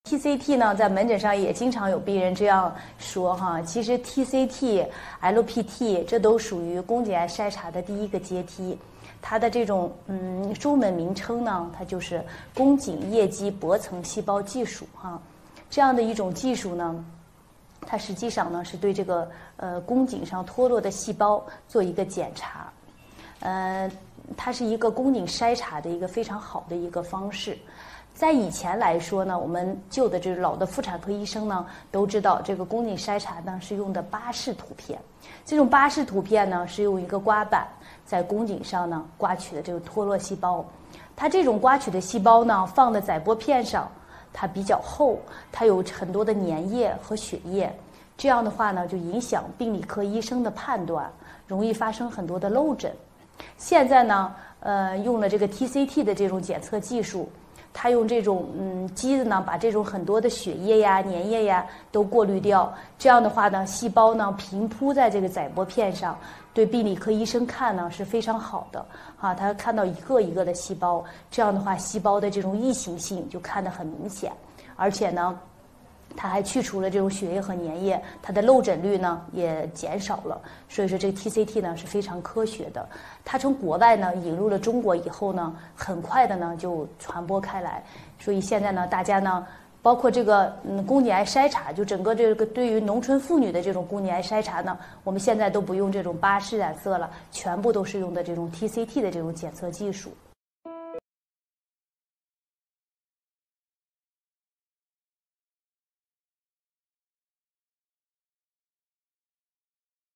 TCT 呢，在门诊上也经常有病人这样说哈，其实 TCT、LPT 这都属于宫颈癌筛查的第一个阶梯。它的这种中文名称呢，它就是宫颈叶基薄层细胞技术哈。这样的一种技术呢，它实际上呢是对这个宫颈上脱落的细胞做一个检查，它是一个宫颈筛查的一个非常好的一个方式。在以前来说呢，我们旧的这老的妇产科医生呢都知道，这个宫颈筛查呢是用的巴氏图片。这种巴氏图片呢是用一个刮板在宫颈上呢刮取的这个脱落细胞。它这种刮取的细胞呢放在载玻片上，它比较厚，它有很多的粘液和血液，这样的话呢就影响病理科医生的判断，容易发生很多的漏诊。现在呢，用了这个 TCT 的这种检测技术。它用这种机子呢，把这种很多的血液呀、粘液呀都过滤掉。这样的话呢，细胞呢平铺在这个载玻片上，对病理科医生看呢是非常好的啊。他看到一个一个的细胞，这样的话，细胞的这种异形性就看得很明显，而且呢，它还去除了这种血液和粘液，它的漏诊率呢也减少了。所以说这个 TCT 呢是非常科学的。它从国外呢引入了中国以后呢，很快的呢就传播开来。所以现在呢，大家呢，包括这个宫颈癌筛查，就整个这个对于农村妇女的这种宫颈癌筛查呢，我们现在都不用这种巴氏染色了，全部都是用的这种 TCT 的这种检测技术。